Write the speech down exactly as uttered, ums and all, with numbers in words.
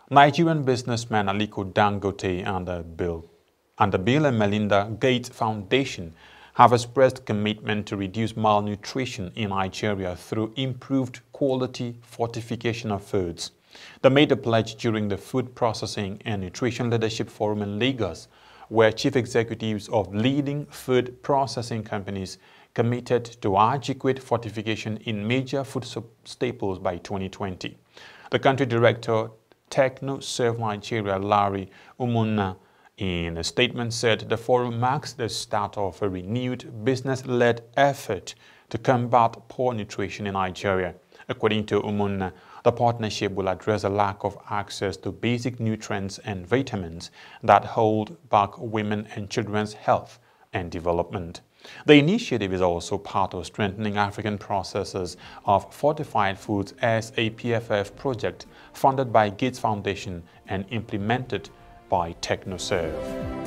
Nigerian businessman Aliko Dangote and the Bill, and the Bill and Melinda Gates Foundation have expressed commitment to reduce malnutrition in Nigeria through improved quality fortification of foods. They made the pledge during the Food Processing and Nutrition Leadership Forum in Lagos, where chief executives of leading food processing companies committed to adequate fortification in major food staples by twenty twenty. The country director, TechnoServe Nigeria, Larry Umunna, in a statement said the forum marks the start of a renewed business-led effort to combat poor nutrition in Nigeria. According to Umunna, the partnership will address the lack of access to basic nutrients and vitamins that hold back women and children's health and development. The initiative is also part of strengthening African processors of fortified foods as a P F F project funded by Gates Foundation and implemented by TechnoServe.